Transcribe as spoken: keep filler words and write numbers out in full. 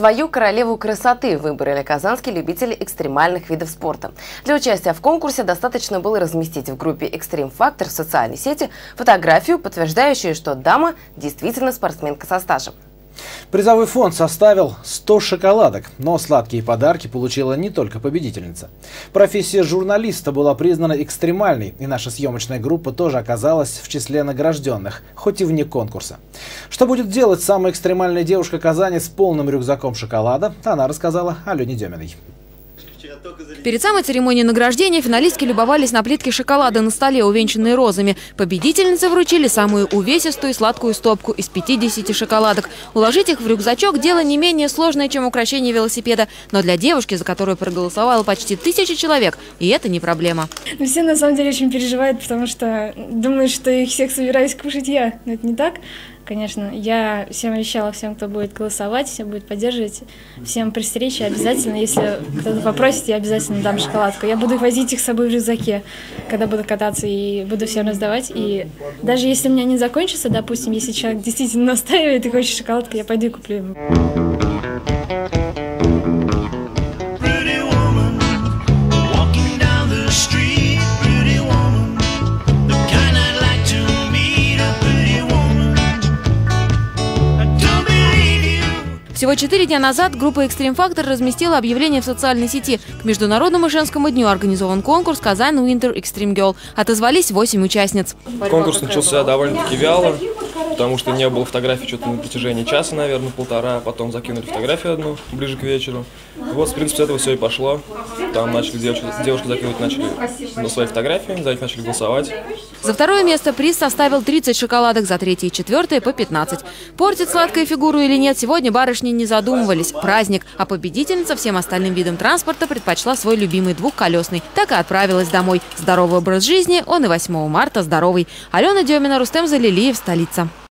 Свою королеву красоты выбрали казанские любители экстремальных видов спорта. Для участия в конкурсе достаточно было разместить в группе Extreme Factor в социальной сети фотографию, подтверждающую, что дама действительно спортсменка со стажем. Призовой фонд составил сто шоколадок, но сладкие подарки получила не только победительница. Профессия журналиста была признана экстремальной, и наша съемочная группа тоже оказалась в числе награжденных, хоть и вне конкурса. Что будет делать самая экстремальная девушка Казани с полным рюкзаком шоколада, она рассказала Алене Деминой. Перед самой церемонией награждения финалистки любовались на плитке шоколада на столе, увенчанные розами. Победительницы вручили самую увесистую и сладкую стопку из пятидесяти шоколадок. Уложить их в рюкзачок – дело не менее сложное, чем украшение велосипеда. Но для девушки, за которую проголосовало почти тысяча человек, и это не проблема. Все на самом деле очень переживают, потому что думают, что их всех собираюсь кушать я. Но это не так. Конечно, я всем обещала, всем, кто будет голосовать, всем будет поддерживать, всем пристречь, и обязательно, если кто-то попросит, я обязательно дам шоколадку. Я буду возить их с собой в рюкзаке, когда буду кататься, и буду всем раздавать. И даже если у меня не закончится, допустим, если человек действительно настаивает и хочет шоколадку, я пойду и куплю ему. Всего четыре дня назад группа Extreme Factor разместила объявление в социальной сети. К Международному женскому дню организован конкурс «Казань Winter Extreme Girl». Отозвались восемь участниц. Конкурс начался довольно-таки вяло, потому что не было фотографий что-то на протяжении часа, наверное, полтора. Потом закинули фотографию одну ближе к вечеру. Вот, в принципе, с этого все и пошло. Там начали девушки, девушки закидывать начали на свои фотографии, за них начали голосовать. За второе место приз составил тридцать шоколадок, за третье и четвертое по пятнадцать. Портит сладкая фигуру или нет, сегодня барышни не задумывались. Праздник, а победительница всем остальным видам транспорта предпочла свой любимый двухколесный. Так и отправилась домой. Здоровый образ жизни, он и восьмого марта здоровый. Алена Демина, Рустем Залилиев, столица.